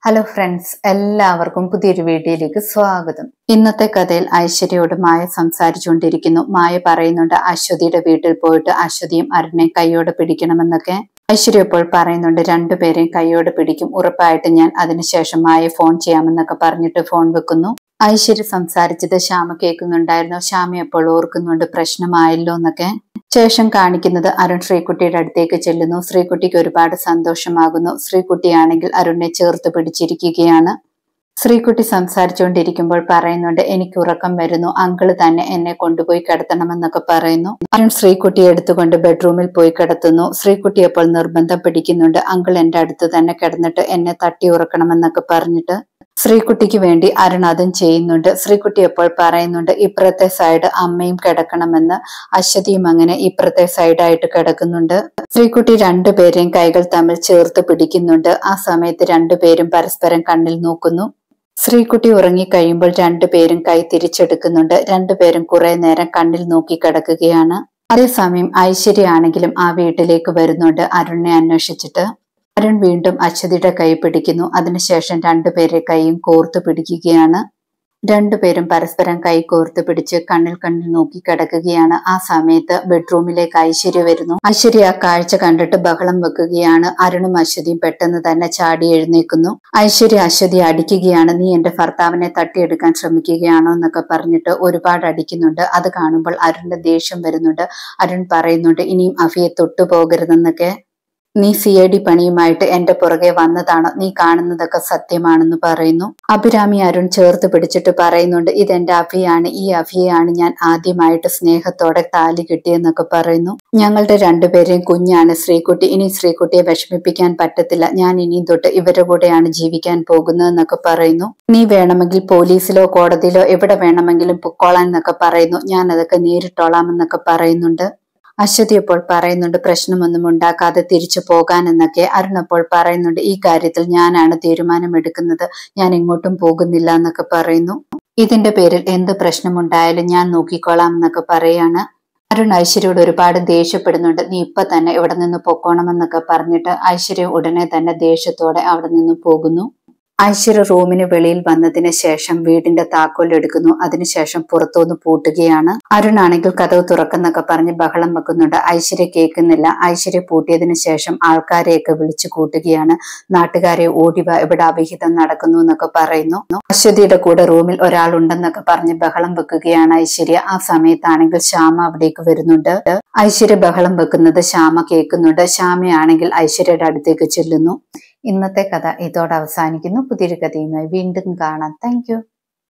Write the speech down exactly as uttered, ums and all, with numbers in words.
Hello friends, എല്ലാവർക്കും പുതിയൊരു വീഡിയോയിലേക്ക് സ്വാഗതം. ഇന്നത്തെ കഥയിൽ ഐശ്വര്യയോട് മായ സംസാരിച്ചുകൊണ്ടിരിക്കുന്നു. മായ പറയുന്നുണ്ട് അശ്വതിയുടെ വീട്ടിൽ പോയിട്ട് അശ്വതിയും അരുണിനെ കൈയോടെ പിടിക്കണമെന്നൊക്കെ. ഐശ്വര്യ ഇപ്പോൾ പറയുന്നുണ്ട് രണ്ടുപേരെയും കൈയോടെ പിടിക്കും, ഉറപ്പായിട്ട് ഞാൻ അതിനുശേഷം മായ ഫോൺ ചെയ്യാമെന്നൊക്കെ പറഞ്ഞിട്ട് ഫോൺ വെക്കുന്നു. ഐശ്വര്യ സംസാരിച്ചത് ശ്യാമ കേൾക്കുന്നുണ്ടായിരുന്നു. ശ്യാമ അപ്പോൾ ഓർക്കുന്നുണ്ട് പ്രശ്നമായല്ലോ എന്നൊക്കെ. ശേഷം കാണിക്കുന്നത് അരുൺ ശ്രീകുട്ടിയുടെ അടുത്തേക്ക് ചെല്ലുന്നു. ശ്രീകുട്ടിക്ക് ഒരുപാട് സന്തോഷമാകുന്നു. ശ്രീകുട്ടിയാണെങ്കിൽ അരുണിനെ ചേർത്ത് പിടിച്ചിരിക്കുകയാണ്. ശ്രീകുട്ടി സംസാരിച്ചുകൊണ്ടിരിക്കുമ്പോൾ പറയുന്നുണ്ട് എനിക്ക് ഉറക്കം വരുന്നു, അങ്കിള് തന്നെ എന്നെ കൊണ്ടുപോയി കിടത്തണമെന്നൊക്കെ പറയുന്നു. അരുൺ ശ്രീകുട്ടിയെ എടുത്തുകൊണ്ട് ബെഡ്റൂമിൽ പോയി കിടത്തുന്നു. ശ്രീകുട്ടി അപ്പോൾ നിർബന്ധം പിടിക്കുന്നുണ്ട്, അങ്കിൾ എന്റെ അടുത്ത് തന്നെ കിടന്നിട്ട് എന്നെ തട്ടി ഉറക്കണമെന്നൊക്കെ പറഞ്ഞിട്ട്. ശ്രീകുട്ടിക്ക് വേണ്ടി അരുൺ അതും ചെയ്യുന്നുണ്ട്. ശ്രീകുട്ടി എപ്പോൾ പറയുന്നുണ്ട് ഇപ്പുറത്തെ സൈഡ് അമ്മയും കിടക്കണമെന്ന്. അശ്വതിയും അങ്ങനെ ഇപ്പുറത്തെ സൈഡായിട്ട് കിടക്കുന്നുണ്ട്. ശ്രീകുട്ടി രണ്ടുപേരെയും കൈകൾ തമ്മിൽ ചേർത്ത് പിടിക്കുന്നുണ്ട്. ആ സമയത്ത് രണ്ടുപേരും പരസ്പരം കണ്ണിൽ നോക്കുന്നു. ശ്രീകുട്ടി ഉറങ്ങിക്കഴിയുമ്പോൾ രണ്ടുപേരും കൈ തിരിച്ചെടുക്കുന്നുണ്ട്. രണ്ടുപേരും കുറെ നേരം കണ്ണിൽ നോക്കി കിടക്കുകയാണ്. അതേസമയം ഐശ്വര്യ ആണെങ്കിലും ആ വീട്ടിലേക്ക് വരുന്നുണ്ട് അരുണിനെ അന്വേഷിച്ചിട്ട്. അരുൺ വീണ്ടും അശ്വതിയുടെ കൈ പിടിക്കുന്നു. അതിനുശേഷം രണ്ടുപേരെ കൈയും കോർത്തു പിടിക്കുകയാണ്. രണ്ടുപേരും പരസ്പരം കൈ കോർത്ത് പിടിച്ച് കണ്ണിൽ കണ്ണിൽ നോക്കി കിടക്കുകയാണ്. ആ സമയത്ത് ബെഡ്റൂമിലേക്ക് ഐശ്വര്യ വരുന്നു. ഐശ്വര്യ ആ കാഴ്ച കണ്ടിട്ട് ബഹളം വെക്കുകയാണ്. അരുണും അശ്വതിയും പെട്ടെന്ന് തന്നെ ചാടി എഴുന്നേൽക്കുന്നു. ഐശ്വര്യ അശ്വതി അടിക്കുകയാണ്. നീ എന്റെ ഭർത്താവിനെ തട്ടിയെടുക്കാൻ ശ്രമിക്കുകയാണോ എന്നൊക്കെ പറഞ്ഞിട്ട് ഒരുപാട് അടിക്കുന്നുണ്ട്. അത് കാണുമ്പോൾ അരുണിന്റെ ദേഷ്യം വരുന്നുണ്ട്. അരുൺ പറയുന്നുണ്ട് ഇനിയും അഫിയെ തൊട്ടുപോകരുതെന്നൊക്കെ. നീ സി ഐ ഡി പണിയുമായിട്ട് എന്റെ പുറകെ വന്നതാണോ? നീ കാണുന്നതൊക്കെ സത്യമാണെന്ന് പറയുന്നു. അഭിരാമി അരുൺ ചേർത്ത് പിടിച്ചിട്ട് പറയുന്നുണ്ട് ഇതെന്റെ അഫിയാണ്, ഈ അഫിയെയാണ് ഞാൻ ആദ്യമായിട്ട് സ്നേഹത്തോടെ താലി കിട്ടിയെന്നൊക്കെ പറയുന്നു. ഞങ്ങളുടെ രണ്ടുപേരെയും കുഞ്ഞാണ് ശ്രീകുട്ടി, ഇനി ശ്രീകുട്ടിയെ വിഷമിപ്പിക്കാൻ പറ്റത്തില്ല. ഞാൻ ഇനിയും തൊട്ട് ഇവരുടെ കൂടെയാണ് ജീവിക്കാൻ പോകുന്നതെന്നൊക്കെ പറയുന്നു. നീ വേണമെങ്കിൽ പോലീസിലോ കോടതിയിലോ എവിടെ വേണമെങ്കിലും പൊക്കോളാൻ എന്നൊക്കെ പറയുന്നു. ഞാൻ അതൊക്കെ നേരിട്ടോളാം എന്നൊക്കെ പറയുന്നുണ്ട്. അശ്വതി അപ്പോൾ പറയുന്നുണ്ട് പ്രശ്നമൊന്നും ഉണ്ടാക്കാതെ തിരിച്ചു പോകാൻ എന്നൊക്കെ. അരുൺ അപ്പോൾ പറയുന്നുണ്ട് ഈ കാര്യത്തിൽ ഞാനാണ് തീരുമാനമെടുക്കുന്നത്, ഞാൻ എങ്ങോട്ടും പോകുന്നില്ല എന്നൊക്കെ പറയുന്നു. ഇതിന്റെ പേരിൽ എന്ത് പ്രശ്നമുണ്ടായാലും ഞാൻ നോക്കിക്കോളാം എന്നൊക്കെ പറയാണ്. അരുൺ ഐശ്വര്യയോട് ഒരുപാട് ദേഷ്യപ്പെടുന്നുണ്ട്. നീ ഇപ്പൊ തന്നെ ഇവിടെ നിന്ന് പൊക്കോണമെന്നൊക്കെ പറഞ്ഞിട്ട് ഐശ്വര്യ ഉടനെ തന്നെ ദേഷ്യത്തോടെ അവിടെ നിന്ന് പോകുന്നു. ഐശ്വര്യ റൂമിന് വെളിയിൽ വന്നതിന് ശേഷം വീടിന്റെ താക്കോൽ എടുക്കുന്നു. അതിനുശേഷം പുറത്തുനിന്ന് പൂട്ടുകയാണ്. അരുൺ ആണെങ്കിൽ കതവ് തുറക്കുന്നൊക്കെ പറഞ്ഞ് ബഹളം വെക്കുന്നുണ്ട്. ഐശ്വര്യ കേൾക്കുന്നില്ല. ഐശ്വര്യ പൂട്ടിയതിനു ശേഷം ആൾക്കാരെയൊക്കെ വിളിച്ചു കൂട്ടുകയാണ്. നാട്ടുകാരെ ഓടിവ, ഇവിടെ അവിഹിതം നടക്കുന്നു എന്നൊക്കെ പറയുന്നു. അശ്വതിയുടെ കൂടെ റൂമിൽ ഒരാളുണ്ടെന്നൊക്കെ പറഞ്ഞ് ബഹളം വെക്കുകയാണ് ഐശ്വര്യ. ആ സമയത്താണെങ്കിൽ ശ്യാമ അവിടേക്ക് വരുന്നുണ്ട്. ഐശ്വര്യ ബഹളം വെക്കുന്നത് ശ്യാമ കേൾക്കുന്നുണ്ട്. ശ്യാമയാണെങ്കിൽ ഐശ്വര്യയുടെ അടുത്തേക്ക് ചെല്ലുന്നു. ഇന്നത്തെ കഥ ഇതോടെ അവസാനിക്കുന്നു. പുതിയൊരു കഥയുമായി വീണ്ടും കാണാം. Thank U.